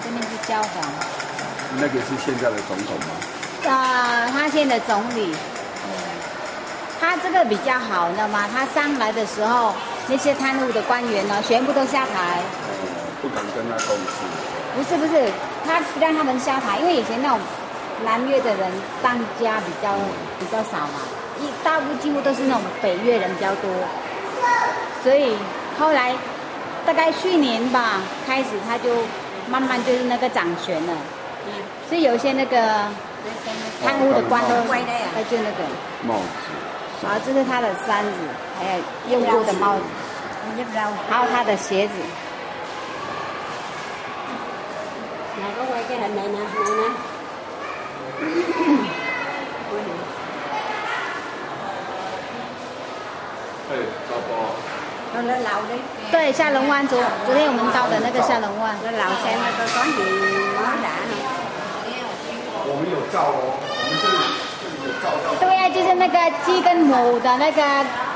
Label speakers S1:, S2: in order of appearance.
S1: 这边是交房。
S2: 那个是现在的总统吗？
S1: 他现在的总理。他这个比较好，你知道吗？他上来的时候，那些贪污的官员呢，全部都下台。
S2: 不敢跟他共事。
S1: 不是，他让他们下台，因为以前那种南越的人当家比较少嘛，大部分几乎都是那种北越人比较多，所以后来大概去年吧开始，他就慢慢就是那个掌权了，所以有一些那个贪污的官都就那个
S2: 帽子。
S1: 啊，这是他的衫子，还有用过的帽子，还有他的鞋子。
S3: Này có quay cái hình này nè, này nè. Lên lầu đi.
S1: 对，下龙湾昨天我们到的那个下龙湾。
S3: Lên lầu xem coi có gì món đã không.
S2: 我们有照哦，我们这里有照到。
S1: 对呀，就是那个鸡跟母的那个